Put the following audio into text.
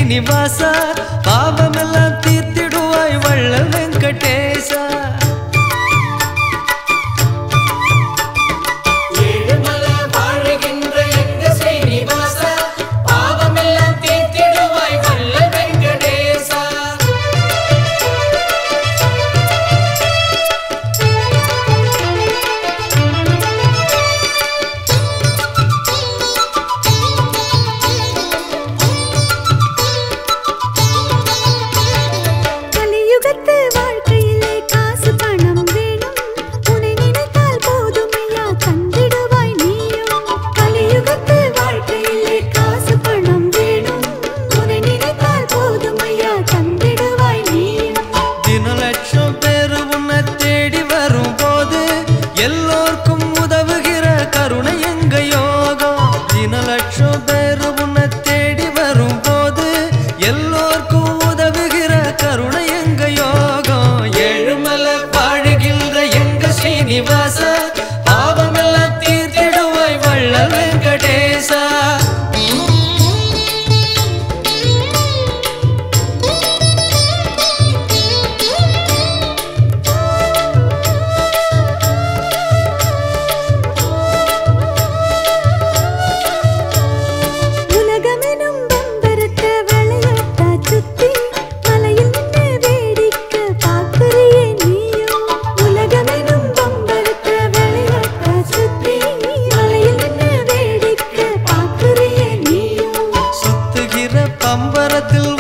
ஸ்ரீனிவாசா பாவமெல்லாம் தீர்த்திடுவாய் வள்ளல் வெங்கடேசா எல்லோர்க்கும் உதவுகிற கருணை எங்க யோகம் தினலட்சம் பேர் உன்னை தேடி வரும் போது எல்லோர்க்கும் உதவுகிற கருணை எங்க யோகம் ஏழுமலை வாழுகின்ற எங்க ஸ்ரீனிவாசா பாவமெல்லாம் தீர்த்திடுவாய் வள்ளல் வெங்கடேசா பம்பரத்தில்